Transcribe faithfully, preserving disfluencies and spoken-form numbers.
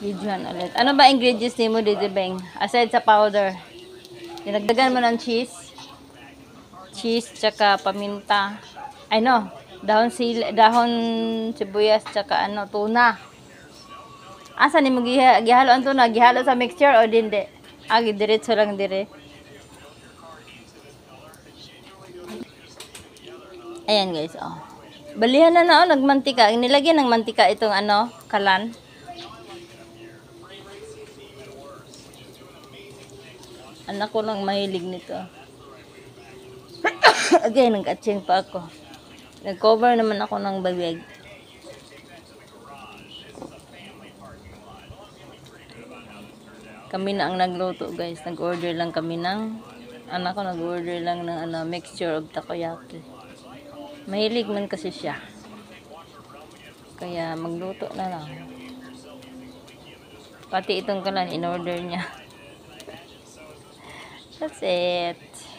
Videohan ulit. Ano ba ingredients ni mo, Didi Beng? Aside sa powder. Dinagdagan mo ng cheese. Cheese, tsaka paminta. Ay no, dahon sil dahon sibuyas, tsaka ano, tuna. Asa ni mo giha gihalo ang tuna? Gihalo sa mixture o dindi? Ah, diretso lang dire. Ayan guys, oh. Balihan na na, oh, nagmantika. Nilagyan ng mantika itong ano, kalan. Anak ko lang mahilig nito. Again, nag-atching pa ako. Nag-cover naman ako ng babeg. Kami na ang nagluto guys. Nag-order lang kami ng, anak ko nag-order lang ng ano, mixture of takoyaki. Mahilig man kasi siya. Kaya magluto na lang. Pati itong kalan, in-order niya. That's it.